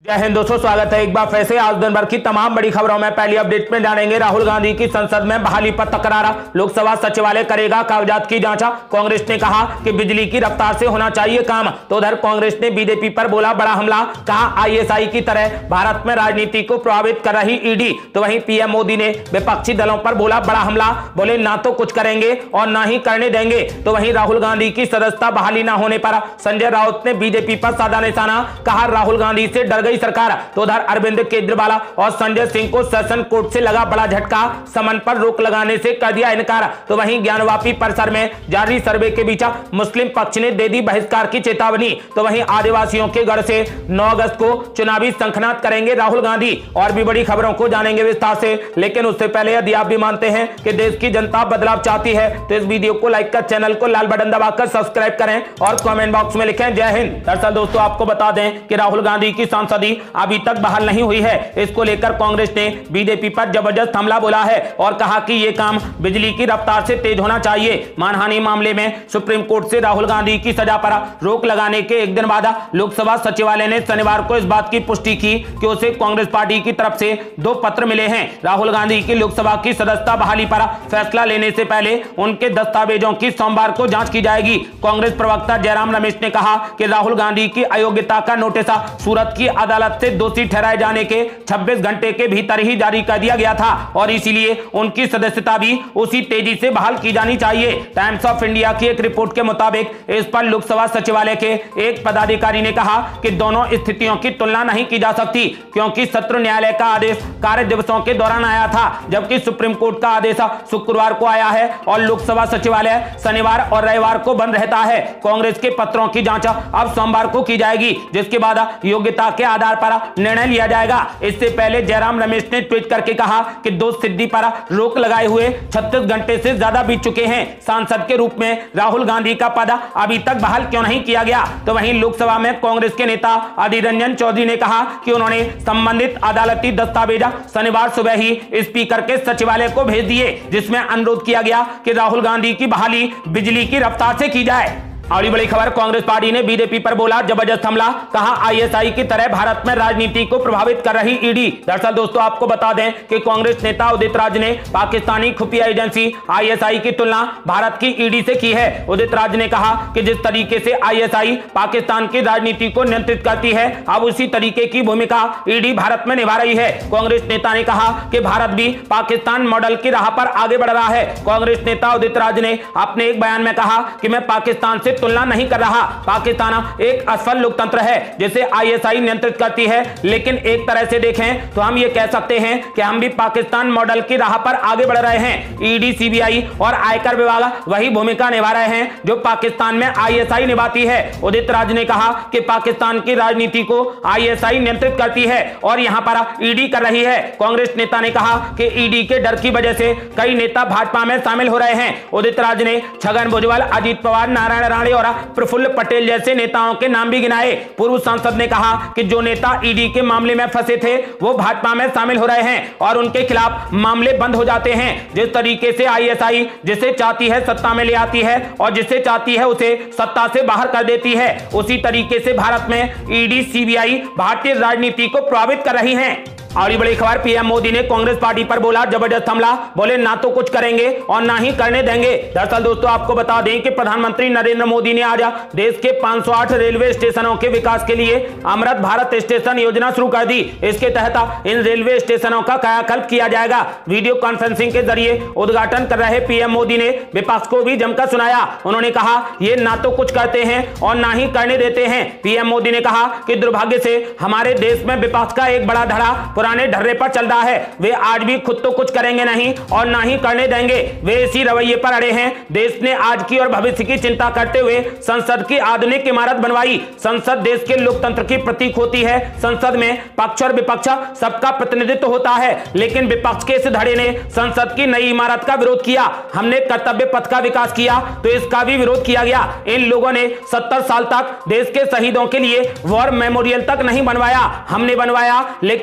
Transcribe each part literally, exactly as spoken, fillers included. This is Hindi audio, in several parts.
जय हिंद दोस्तों, स्वागत है एक बार फिर से। आज दिन भर की तमाम बड़ी खबरों में पहली अपडेट में जानेंगे राहुल गांधी की संसद में बहाली पर तकरार। लोकसभा सचिवालय करेगा कागजात की जांच। कांग्रेस ने कहा कि बिजली की रफ्तार से होना चाहिए काम, तो उधर कांग्रेस ने बीजेपी पर बोला बड़ा हमला। कहा आईएसआई की तरह भारत में राजनीति को प्रभावित कर रही ईडी। तो वहीं पीएम मोदी ने विपक्षी दलों पर बोला बड़ा हमला, बोले ना तो कुछ करेंगे और ना ही करने देंगे। तो वहीं राहुल गांधी की सदस्यता बहाली न होने पर संजय राउत ने बीजेपी पर साधा निशाना। कहा राहुल गांधी से डर सरकार। तो उधर अरविंद केजरीवाल और संजय सिंह को सेशन कोर्ट से लगा बड़ा झटका, समन पर रोक लगाने से कर दिया इनकार। तो वहीं ज्ञानवापी परिसर में जारी सर्वे के बीच मुस्लिम पक्ष ने दे दी बहिष्कार की चेतावनी। तो वहीं आदिवासियों के गढ़ से नौ अगस्त को चुनावी शंखनाद करेंगे राहुल गांधी। और भी बड़ी खबरों को जानेंगे विस्तार से, लेकिन उससे पहले यदि आप भी मानते हैं कि देश की जनता बदलाव चाहती है तो इस वीडियो को लाइक कर, चैनल को लाल बटन दबाकर सब्सक्राइब करें और कमेंट बॉक्स में लिखें जय हिंद। दरअसल दोस्तों आपको बता दें कि राहुल गांधी की सांसदी अभी तक बहाल नहीं हुई है। इसको लेकर कांग्रेस ने बीजेपी पर जबरदस्त हमला बोला है और कहा कि यह काम बिजली की रफ्तार से तेज होना चाहिए। मानहानि मामले में सुप्रीम कोर्ट से राहुल गांधी की सजा पर रोक लगाने के एक दिन बाद लोकसभा सचिवालय ने शनिवार को इस बात की पुष्टि की कि उसे कांग्रेस पार्टी की तरफ से दो पत्र मिले हैं। राहुल गांधी की लोकसभा की सदस्यता बहाली पर फैसला लेने से पहले उनके दस्तावेजों की सोमवार को जांच की जाएगी। कांग्रेस प्रवक्ता जयराम रमेश ने कहा कि राहुल गांधी की अयोग्यता का नोटिस सूरत की अदालत से दोषी ठहराए जाने के छब्बीस घंटे के भीतर ही जारी कर दिया गया था और इसीलिए उनकी सदस्यता भी उसी तेजी से बहाल की जानी चाहिए। टाइम्स ऑफ इंडिया की एक रिपोर्ट के मुताबिक इस पर लोकसभा सचिवालय के एक पदाधिकारी ने कहा कि दोनों स्थितियों की तुलना नहीं की जा सकती, क्योंकि सत्र न्यायालय का आदेश कार्य दिवसों के दौरान आया था, जबकि सुप्रीम कोर्ट का आदेश शुक्रवार को आया है और लोकसभा सचिवालय शनिवार और रविवार को बंद रहता है। कांग्रेस के पत्रों की जांच अब सोमवार को की जाएगी, जिसके बाद योग्यता के आधार पर निर्णय लिया जाएगा। इससे पहले जयराम रमेश ने ट्वीट करके कहा कि दोष सिद्धि पर रोक लगाए हुए छत्तीस घंटे से ज्यादा बीत चुके हैं। सांसद के रूप में राहुल गांधी का पद अभी तक बहाल क्यों नहीं किया गया? तो वहीं लोकसभा में कांग्रेस के नेता अधीर रंजन चौधरी ने कहा कि उन्होंने संबंधित अदालती दस्तावेज शनिवार सुबह ही स्पीकर के सचिवालय को भेज दिए, जिसमें अनुरोध किया गया कि राहुल गांधी की बहाली बिजली की रफ्तार से की जाए। और बड़ी खबर, कांग्रेस पार्टी ने बीजेपी पर बोला जबरदस्त हमला। कहा आईएसआई की तरह भारत में राजनीति को प्रभावित कर रही ईडी। दरअसल दोस्तों आपको बता दें कि कांग्रेस नेता उदित राज ने पाकिस्तानी खुफिया एजेंसी आईएसआई की तुलना भारत की ईडी से की है। उदित राज ने कहा कि जिस तरीके से आईएसआई पाकिस्तान की राजनीति को नियंत्रित करती है, अब उसी तरीके की भूमिका ईडी भारत में निभा रही है। कांग्रेस नेता ने कहा कि भारत भी पाकिस्तान मॉडल की राह पर आगे बढ़ रहा है। कांग्रेस नेता उदित राज ने अपने एक बयान में कहा कि मैं पाकिस्तान से तुलना नहीं कर रहा। पाकिस्तान एक असफल लोकतंत्र है जिसे आईएसआई नियंत्रित करती है, लेकिन एक तरह से देखें तो हम ये कह सकते हैं कि हम भी पाकिस्तान मॉडल की राह पर आगे बढ़ रहे हैं। ईडी, सीबीआई और आयकर विभाग वही भूमिका निभा रहे हैं जो पाकिस्तान में आईएसआई निभाती है। उदित राज ने कहा कि पाकिस्तान की राजनीति को आईएसआई नियंत्रित करती है और यहां पर ईडी कर रही है। कांग्रेस नेता ने कहा कि ईडी के डर की वजह से कई नेता भाजपा में शामिल हो रहे हैं। उदित राज ने छगन भुजबल, अजीत पवार, नारायण राणे और प्रफुल्ल पटेल जैसे नेताओं के नाम भी गिनाए। पूर्व सांसद ने कहा कि जो नेता ईडी के मामले में फंसे थे वो भाजपा में शामिल हो रहे हैं और उनके खिलाफ मामले बंद हो जाते हैं। जिस तरीके से आईएसआई जिसे चाहती है सत्ता में ले आती है और जिसे चाहती है उसे सत्ता से बाहर कर देती है, उसी तरीके से भारत में ईडी, सीबीआई भारतीय राजनीति को प्रभावित कर रही हैं। और बड़ी खबर, पीएम मोदी ने कांग्रेस पार्टी पर बोला जबरदस्त हमला, बोले ना तो कुछ करेंगे और ना ही करने देंगे। दरअसल दोस्तों आपको बता दें कि प्रधानमंत्री नरेंद्र मोदी ने आज देश के पाँच सौ आठ रेलवे स्टेशनों के विकास के लिए अमृत भारत स्टेशन योजना शुरू कर दी। इसके तहत इन रेलवे स्टेशनों का कायाकल्प किया जाएगा। वीडियो कॉन्फ्रेंसिंग के जरिए उद्घाटन कर रहे पीएम मोदी ने विपक्ष को भी जमकर सुनाया। उन्होंने कहा ये ना तो कुछ करते हैं और ना ही करने देते हैं। पीएम मोदी ने कहा कि दुर्भाग्य से हमारे देश में विपक्ष का एक बड़ा धड़ा पुराने ढर्रे पर चल रहा है। वे आज भी खुद तो कुछ करेंगे नहीं और ना ही करने देंगे। वे इसी रवैये पर अड़े हैं। देश ने आज की और भविष्य की चिंता करते हुए संसद की आधुनिक इमारत बनवाई। संसद देश के लोकतंत्र की प्रतीक होती है। संसद में पक्ष और विपक्ष सबका प्रतिनिधित्व होता है, लेकिन विपक्ष के इस धड़े ने संसद की नई इमारत का विरोध किया। हमने कर्तव्य पथ का विकास किया तो इसका भी विरोध किया गया। इन लोगों ने सत्तर साल तक देश के शहीदों के लिए वॉर मेमोरियल तक नहीं बनवाया, हमने बनवाया, लेकिन इसकी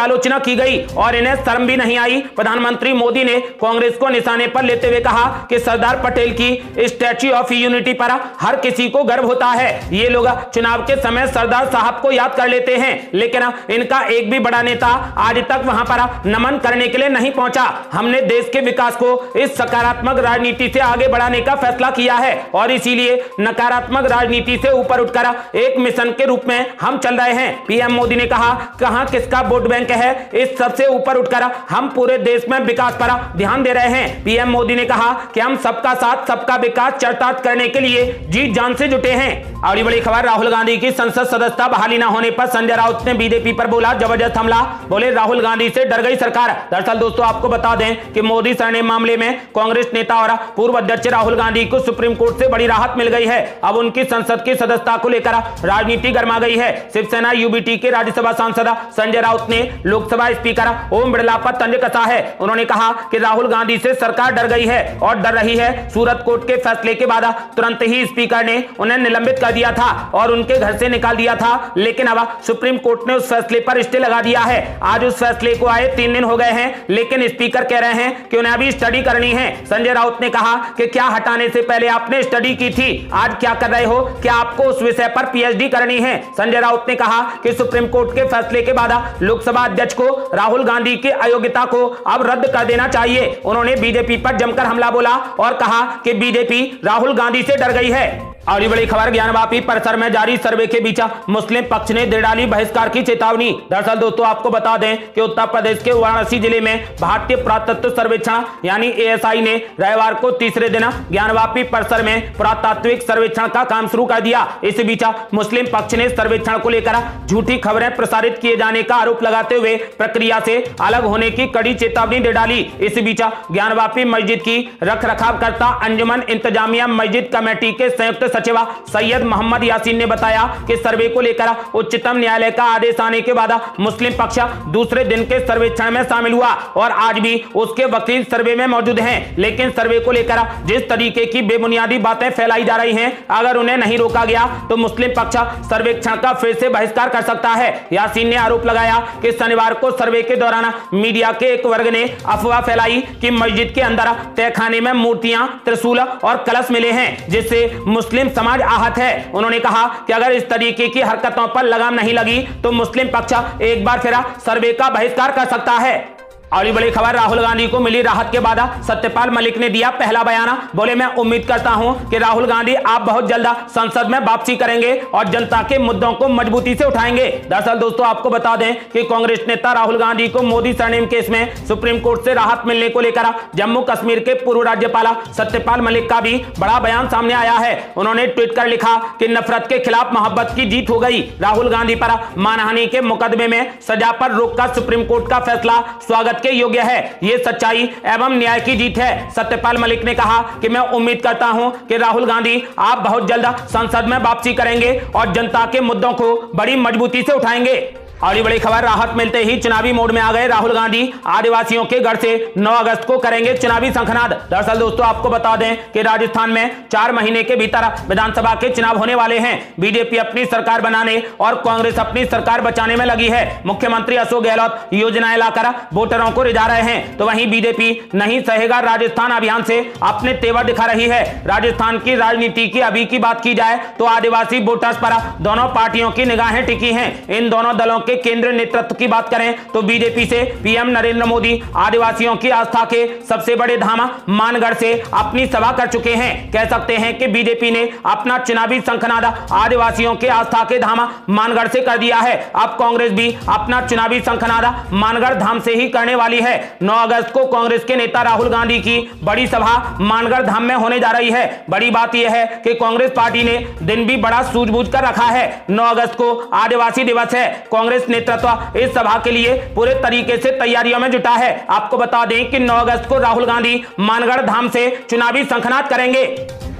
आलोचना की गई और इन्हें शर्म भी नहीं आई। प्रधानमंत्री मोदी ने कांग्रेस को निशाने पर लेते हुए कहा कि सरदार पटेल की स्टैच्यू ऑफ यूनिटी पर हर किसी को गर्व होता है। ये लोग चुनाव के समय सरदार साहब को याद कर लेते हैं, लेकिन इनका एक भी बड़ा नेता आज तक वहां पर नमन करने के लिए नहीं पहुंचा। हमने देश के विकास को इस सकारात्मक राजनीति से आगे बढ़ाने का फैसला किया है और इसीलिए नकारात्मक राजनीति से ऊपर उठकर एक मिशन के रूप में हम चल रहे हैं। पीएम मोदी ने कहा, कहां किसका वोट बैंक है, इस सबसे ऊपर उठकर हम पूरे देश में विकास पर ध्यान दे रहे हैं। पीएम मोदी ने कहा कि हम सबका साथ सबका विकास चरितार्थ करने के लिए जी जान से जुटे हैं। और बड़ी खबर, राहुल गांधी की संसद सदस्यता बहाली न होने पर संजय राउत ने बीजेपी पर बोला जबरदस्त हमला। बोले राहुल गांधी से डर गई सरकार। दरअसल दोस्तों आपको बता दें कि मोदी सरनेम मामले में कांग्रेस नेता और पूर्व अध्यक्ष राहुल गांधी को सुप्रीम कोर्ट से बड़ी राहत मिल गई है। अब उनकी संसद की सदस्यता को लेकर राजनीति गर्मा गई है। शिवसेना यूबीटी के राज्यसभा सांसद संजय राउत ने लोकसभा स्पीकर ओम बिरला पर तंज कसा है। उन्होंने कहा कि राहुल गांधी से सरकार डर गई है और डर रही है। सूरत कोर्ट के फैसले के बाद तुरंत ही स्पीकर ने उन्हें निलंबित कर दिया था और उनके घर से निकाल दिया था, लेकिन अब सुप्रीम कोर्ट ने उस फैसले पर स्टे लगा दिया है। आज उस फैसले को आए तीन दिन हो गए हैं, लेकिन स्पीकर कह रहे हैं कि उन्हें अभी स्टडी करनी है। संजय राउत ने कहा कि क्या हटाने से पहले आपने स्टडी की थी, आज क्या कर रहे हो, क्या आपको उस विषय पर पीएचडी करनी है। संजय राउत ने कहा कि सुप्रीम कोर्ट के फैसले के बाद लोकसभा अध्यक्ष को राहुल गांधी की अयोग्यता को अब रद्द कर देना चाहिए। उन्होंने बीजेपी पर जमकर हमला बोला और कहा कि बीजेपी राहुल गांधी से डर गई है। और बड़ी खबर, ज्ञानवापी परिसर में जारी सर्वे के बीच मुस्लिम पक्ष ने दे डाली बहिष्कार की चेतावनी। दरअसल दोस्तों आपको बता दें कि उत्तर प्रदेश के वाराणसी जिले में भारतीय पुरातत्व सर्वेक्षण यानी एएसआई ने रविवार को तीसरे दिन ज्ञानवापी परिसर में पुरातात्विक सर्वेक्षण का काम शुरू कर दिया। इस बीच मुस्लिम पक्ष ने सर्वेक्षण को लेकर झूठी खबरें प्रसारित किए जाने का आरोप लगाते हुए प्रक्रिया से अलग होने की कड़ी चेतावनी दे डाली। इस बीच ज्ञानवापी मस्जिद की रख रखाव करता अंजुमन इंतजामिया मस्जिद कमेटी के संयुक्त सचिव सैयद मोहम्मद यासीन ने बताया कि सर्वे को लेकर उच्चतम न्यायालय का आदेश आने के बाद मुस्लिम पक्ष दूसरे दिन के सर्वेक्षण में शामिल हुआ और आज भी उसके वकील सर्वे में मौजूद हैं। लेकिन सर्वे को लेकर जिस तरीके की बेबुनियादी बातें फैलाई जा रही हैं, अगर उन्हें नहीं रोका गया तो मुस्लिम पक्ष सर्वेक्षण का फिर से बहिष्कार कर सकता है। यासीन ने आरोप लगाया कि शनिवार को सर्वे के दौरान मीडिया के एक वर्ग ने अफवाह फैलाई कि मस्जिद के अंदर तहखाने में मूर्तियां, त्रिशूल और कलश मिले हैं, जिससे मुस्लिम समाज आहत है। उन्होंने कहा कि अगर इस तरीके की हरकतों पर लगाम नहीं लगी तो मुस्लिम पक्ष एक बार फिर सर्वे का बहिष्कार कर सकता है। और बड़ी खबर, राहुल गांधी को मिली राहत के बाद सत्यपाल मलिक ने दिया पहला बयान। बोले मैं उम्मीद करता हूं कि राहुल गांधी आप बहुत जल्द संसद में वापसी करेंगे और जनता के मुद्दों को मजबूती से उठाएंगे। दरअसल दोस्तों आपको बता दें कि कांग्रेस नेता राहुल गांधी को मोदी सरनेम केस में सुप्रीम कोर्ट से राहत मिलने को लेकर जम्मू कश्मीर के पूर्व राज्यपाल सत्यपाल मलिक का भी बड़ा बयान सामने आया है। उन्होंने ट्वीट कर लिखा कि नफरत के खिलाफ मोहब्बत की जीत हो गई। राहुल गांधी पर मानहानि के मुकदमे में सजा पर रोक का सुप्रीम कोर्ट का फैसला स्वागत के योग्य है। यह सच्चाई एवं न्याय की जीत है। सत्यपाल मलिक ने कहा कि मैं उम्मीद करता हूं कि राहुल गांधी आप बहुत जल्द संसद में वापसी करेंगे और जनता के मुद्दों को बड़ी मजबूती से उठाएंगे। और बड़ी खबर, राहत मिलते ही चुनावी मोड में आ गए राहुल गांधी। आदिवासियों के घर से नौ अगस्त को करेंगे चुनावी शंखनाद। दरअसल दोस्तों आपको बता दें कि राजस्थान में चार महीने के भीतर विधानसभा के चुनाव होने वाले हैं। बीजेपी अपनी सरकार बनाने और कांग्रेस अपनी सरकार बचाने में लगी है। मुख्यमंत्री अशोक गहलोत योजनाएं लाकर वोटरों को रिझा रहे हैं, तो वहीं बीजेपी नहीं सहेगा राजस्थान अभियान से अपने तेवर दिखा रही है। राजस्थान की राजनीति की अभी की बात की जाए तो आदिवासी वोटर्स पर दोनों पार्टियों की निगाहें टिकी हैं। इन दोनों दलों के केंद्रीय नेतृत्व की बात करें तो बीजेपी से पीएम नरेंद्र मोदी आदिवासियों की आस्था के सबसे बड़े धाम मानगढ़ से अपनी सभा कर चुके हैं। कह सकते हैं कि बीजेपी ने अपना चुनावी शंखनाद आदिवासियों के आस्था के धाम मानगढ़ से कर दिया है। अब कांग्रेस भी अपना चुनावी शंखनाद मानगढ़ धाम से ही करने वाली है। नौ अगस्त को कांग्रेस के नेता राहुल गांधी की बड़ी सभा मानगढ़ धाम में होने जा रही है। बड़ी बात यह है कि कांग्रेस पार्टी ने दिन भी बड़ा सूझबूझ कर रखा है। नौ अगस्त को आदिवासी दिवस है। कांग्रेस नेतृत्व इस सभा के लिए पूरे तरीके से तैयारियों में जुटा है। आपको बता दें कि नौ अगस्त को राहुल गांधी मानगढ़ धाम से चुनावी शंखनाद करेंगे।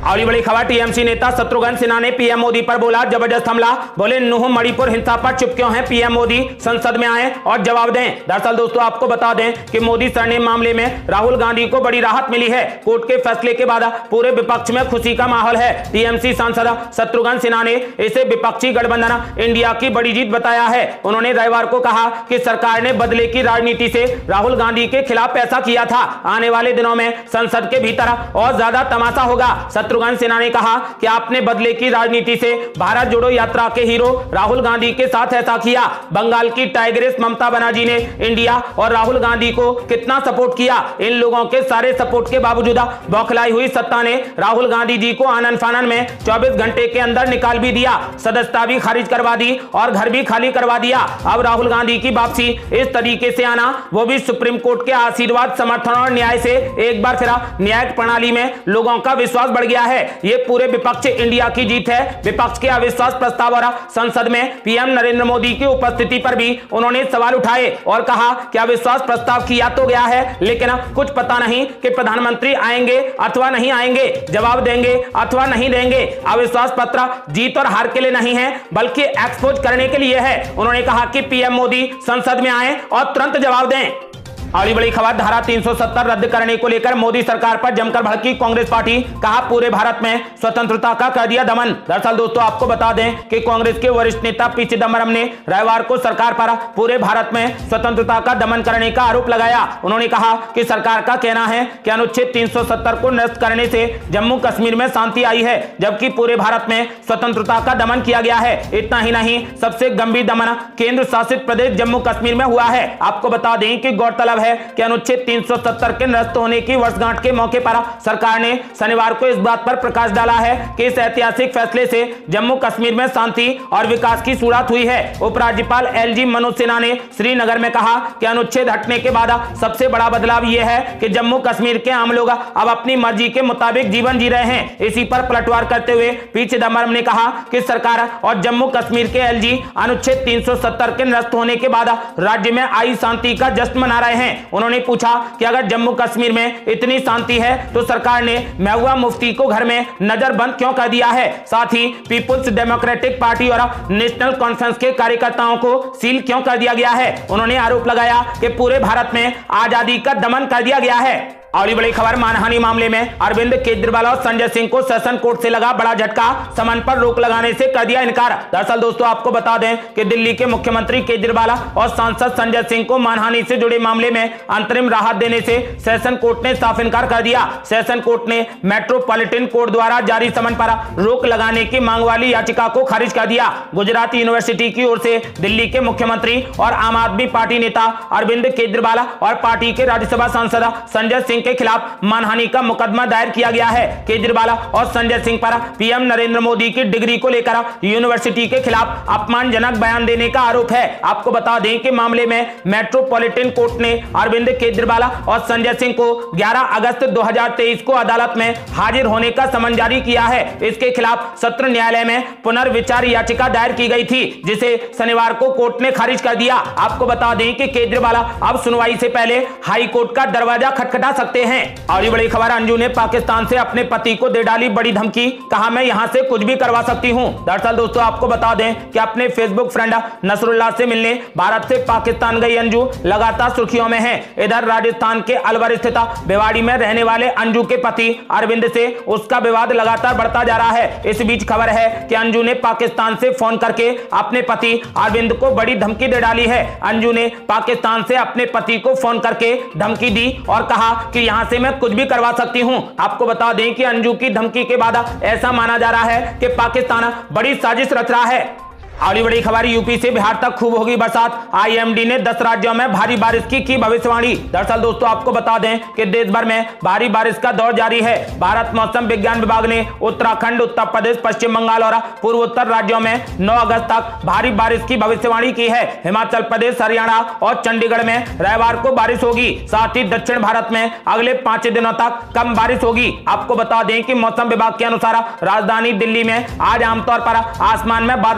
और ये बड़ी खबर, टीएमसी नेता शत्रुघ्न सिन्हा ने पीएम मोदी पर बोला जबरदस्त हमला। बोले नुह मणिपुर हिंसा पर चुप क्यों हैं पीएम मोदी, संसद में आए और जवाब दें। दरअसल दोस्तों आपको बता दें कि मोदी सरनेम मामले में राहुल गांधी को बड़ी राहत मिली है। कोर्ट के फैसले के बाद पूरे विपक्ष में खुशी का माहौल है। टीएमसी सांसद शत्रुघ्न सिन्हा ने इसे विपक्षी गठबंधन इंडिया की बड़ी जीत बताया है। उन्होंने रविवार को कहा कि सरकार ने बदले की राजनीति से राहुल गांधी के खिलाफ ऐसा किया था। आने वाले दिनों में संसद के भीतर और ज्यादा तमाशा होगा। शत्रुघ्न सिन्हा ने कहा कि आपने बदले की राजनीति से भारत जोड़ो यात्रा के हीरो राहुल गांधी के साथ ऐसा किया। बंगाल की टाइग्रेस ममता बनर्जी ने इंडिया और राहुल गांधी को कितना सपोर्ट किया। इन लोगों के सारे सपोर्ट के बावजूद बौखलाई हुई सत्ता ने राहुल गांधी जी को आनन फानन में चौबीस घंटे के अंदर निकाल भी दिया, सदस्यता भी खारिज करवा दी और घर भी खाली करवा दिया। अब राहुल गांधी की वापसी इस तरीके से आना, वो भी सुप्रीम कोर्ट के आशीर्वाद, समर्थन और न्याय से, एक बार फिर न्यायिक प्रणाली में लोगों का विश्वास बढ़ गया है। ये पूरे विपक्ष इंडिया की जीत है। विपक्ष के अविश्वास प्रस्ताव और संसद में पीएम नरेंद्र मोदी की उपस्थिति पर भी उन्होंने सवाल उठाए और कहा कि अविश्वास प्रस्ताव किया तो गया है, लेकिन कुछ पता नहीं कि प्रधानमंत्री आएंगे अथवा नहीं आएंगे, जवाब देंगे अथवा नहीं देंगे। अविश्वास पत्र जीत और हार के लिए नहीं है, बल्कि एक्सपोज करने के लिए है। उन्होंने कहा कि पीएम मोदी संसद में आए और तुरंत जवाब दें। अगली बड़ी खबर, धारा तीन सौ सत्तर रद्द करने को लेकर मोदी सरकार पर जमकर भड़की कांग्रेस पार्टी। कहा पूरे भारत में स्वतंत्रता का कर दिया दमन। दरअसल दोस्तों आपको बता दें कि कांग्रेस के वरिष्ठ नेता पी चिदंबरम ने रविवार को सरकार पर पूरे भारत में स्वतंत्रता का दमन करने का आरोप लगाया। उन्होंने कहा कि सरकार का कहना है कि अनुच्छेद तीन सौ सत्तर को निरस्त करने से जम्मू कश्मीर में शांति आई है, जबकि पूरे भारत में स्वतंत्रता का दमन किया गया है। इतना ही नहीं, सबसे गंभीर दमन केंद्र शासित प्रदेश जम्मू कश्मीर में हुआ है। आपको बता दें कि गौरतलब है कि अनुच्छेद तीन सौ सत्तर के निरस्त होने की वर्षगांठ के मौके पर सरकार ने शनिवार को इस बात पर प्रकाश डाला है कि इस ऐतिहासिक फैसले से जम्मू कश्मीर में शांति और विकास की शुरुआत हुई है। उपराज्यपाल एलजी मनोज सिन्हा ने श्रीनगर में कहा कि अनुच्छेद हटने के बाद सबसे बड़ा बदलाव यह है कि जम्मू कश्मीर के आम लोग अब अपनी मर्जी के मुताबिक जीवन जी रहे हैं। इसी पर पलटवार करते हुए पी चिदंबरम ने कहा कि सरकार और जम्मू कश्मीर के एलजी अनुच्छेद तीन सौ सत्तर के निरस्त होने के बाद राज्य में आई शांति का जश्न मना रहे हैं। उन्होंने पूछा कि अगर जम्मू कश्मीर में इतनी शांति है तो सरकार ने महबूबा मुफ्ती को घर में नजरबंद क्यों कर दिया है। साथ ही पीपुल्स डेमोक्रेटिक पार्टी और नेशनल कॉन्फ्रेंस के कार्यकर्ताओं को सील क्यों कर दिया गया है। उन्होंने आरोप लगाया कि पूरे भारत में आजादी का दमन कर दिया गया है। अगली बड़ी खबर, मानहानि मामले में अरविंद केजरीवाल और संजय सिंह को सेशन कोर्ट से लगा बड़ा झटका, समन पर रोक लगाने से कर दिया इनकार। दरअसल दोस्तों आपको बता दें कि दिल्ली के मुख्यमंत्री केजरीवाल और सांसद संजय सिंह को मानहानि से जुड़े मामले में अंतरिम राहत देने से सेशन कोर्ट ने साफ इनकार कर दिया। सेशन कोर्ट ने मेट्रोपॉलिटन कोर्ट द्वारा जारी समन पर रोक लगाने की मांग वाली याचिका को खारिज कर दिया। गुजरात यूनिवर्सिटी की ओर से दिल्ली के मुख्यमंत्री और आम आदमी पार्टी नेता अरविंद केजरीवाल और पार्टी के राज्यसभा सांसद संजय सिंह के खिलाफ मानहानि का मुकदमा दायर किया गया है। केजरीवाल और संजय सिंह पर पीएम नरेंद्र मोदी की डिग्री को लेकर यूनिवर्सिटी के खिलाफ अपमानजनक बयान देने का आरोप है। आपको बता दें कि मामले में मेट्रोपॉलिटन कोर्ट ने अरविंद केजरीवाल और संजय सिंह को ग्यारह अगस्त दो हज़ार तेईस को अदालत में हाजिर होने का समन जारी किया है। इसके खिलाफ सत्र न्यायालय में पुनर्विचार याचिका दायर की गई थी, जिसे शनिवार को कोर्ट ने खारिज कर दिया। आपको बता दें कि केजरीवाल अब सुनवाई से पहले हाई कोर्ट का दरवाजा खटखटा सकते हैं। और बड़ी खबर, अंजू ने पाकिस्तान से अपने पति को दे डाली बड़ी धमकी, कहा मैं यहां से कुछ भी करवा सकती हूं। दरअसल दोस्तों आपको बता दें कि अपने फेसबुक फ्रेंड नसरुल्लाह से मिलने भारत से पाकिस्तान गई अंजू लगातार सुर्खियों में है। इधर राजस्थान के अलवर स्थित भिवाड़ी में रहने वाले अंजू के पति अरविंद से उसका विवाद लगातार बढ़ता जा रहा है। इस बीच खबर है कि अंजू ने पाकिस्तान से फोन करके अपने पति अरविंद को बड़ी धमकी दे डाली है। अंजू ने पाकिस्तान से अपने पति को फोन करके धमकी दी और कहा कि यहां से मैं कुछ भी करवा सकती हूं। आपको बता दें कि अंजू की धमकी के बाद ऐसा माना जा रहा है कि पाकिस्तान बड़ी साजिश रच रहा है। अगली बड़ी खबर, यूपी से बिहार तक खूब होगी बरसात, आईएमडी ने दस राज्यों में भारी बारिश की की भविष्यवाणी। दरअसल दोस्तों आपको बता दें कि देश भर में भारी बारिश का दौर जारी है। भारत मौसम विज्ञान विभाग ने उत्तराखंड, उत्तर प्रदेश, पश्चिम बंगाल और पूर्वोत्तर राज्यों में नौ अगस्त तक भारी बारिश की भविष्यवाणी की है। हिमाचल प्रदेश, हरियाणा और चंडीगढ़ में रविवार को बारिश होगी। साथ ही दक्षिण भारत में अगले पांच दिनों तक कम बारिश होगी। आपको बता दें कि मौसम विभाग के अनुसार राजधानी दिल्ली में आज आमतौर पर आसमान में बादल छाए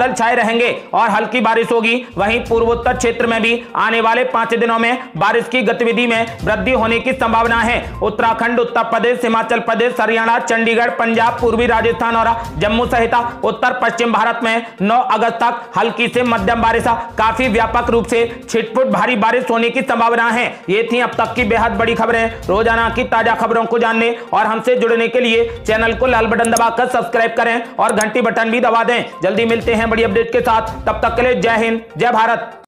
रहेंगे और हल्की बारिश होगी। वहीं पूर्वोत्तर क्षेत्र में भी आने वाले पांच दिनों में बारिश की गतिविधि में वृद्धि होने की संभावना है। उत्तराखंड, उत्तर प्रदेश, हिमाचल प्रदेश, हरियाणा, चंडीगढ़, पंजाब, पूर्वी राजस्थान और जम्मू सहित उत्तर पश्चिम भारत में नौ अगस्त तक हल्की से मध्यम बारिश, काफी व्यापक रूप से छिटपुट भारी बारिश होने की संभावना है। ये थी अब तक की बेहद बड़ी खबरें। रोजाना की ताजा खबरों को जानने और हमसे जुड़ने के लिए चैनल को लाल बटन दबाकर सब्सक्राइब करें और घंटी बटन भी दबा दें। जल्दी मिलते हैं बड़ी अपडेट के साथ, तब तक के लिए जय हिंद, जय भारत।